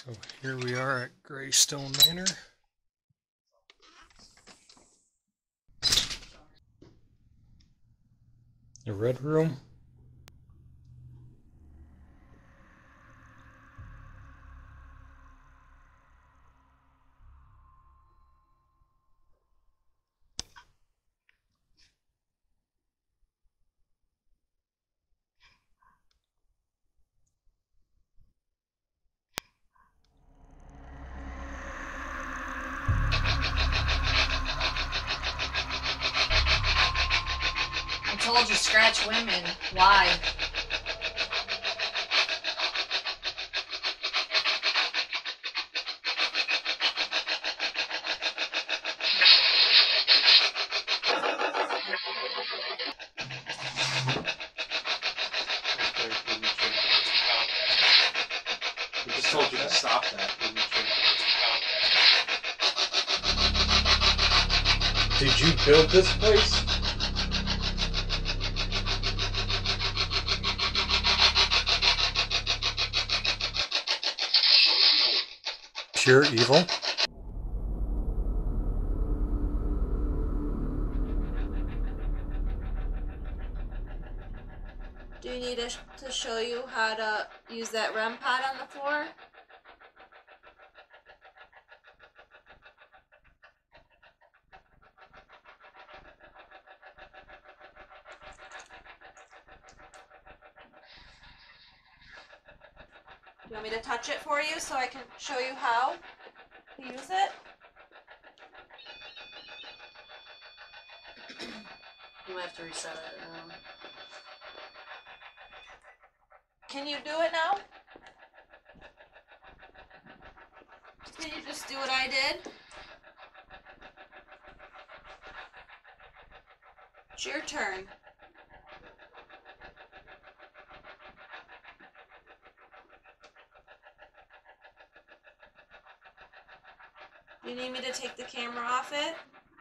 So here we are at Graestone Manor. The red room. I told you, scratch women. Why? We just told you to stop that. Did you build this place? Pure evil? Do you need us to show you how to use that REM pod on the floor? Do you want me to touch it for you so I can show you how to use it? You might have to reset it. Can you do it now? Can you just do what I did? It's your turn. Do you need me to take the camera off it?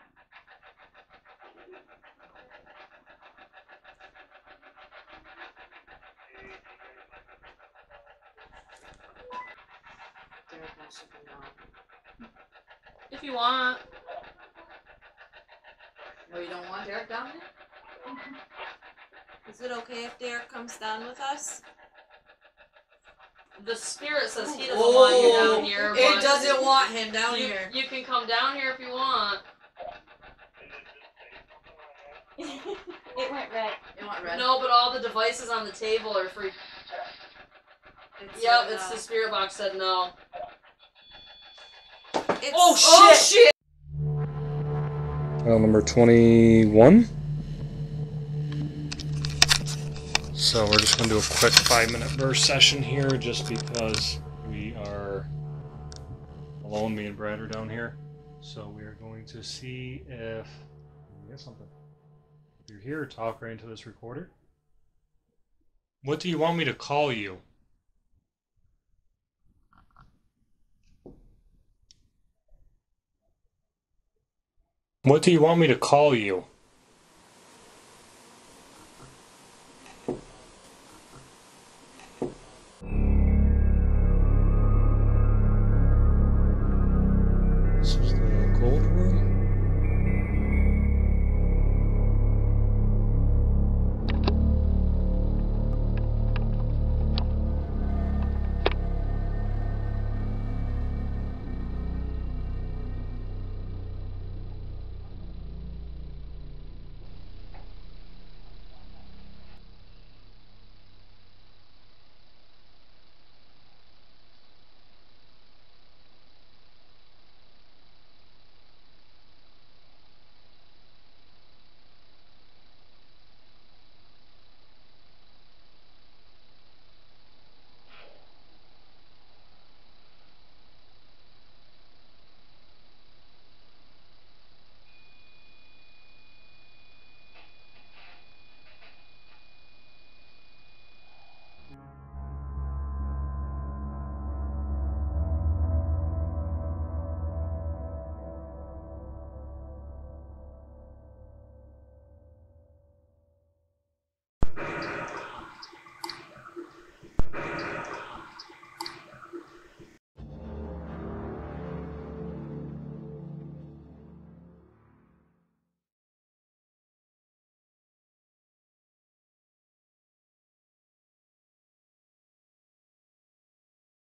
If you want. No, you don't want Derek down there? Is it okay if Derek comes down with us? The spirit says he doesn't want you down here. It doesn't want him down here. You can come down here if you want. It went red. It went red. No, but all the devices on the table are free. Yep, it's the spirit box said no. Oh shit! File number 21. So we're just going to do a quick 5-minute burst session here just because we are alone, me and Brad are down here. So we are going to see if we get something. If you're here, talk right into this recorder. What do you want me to call you? What do you want me to call you?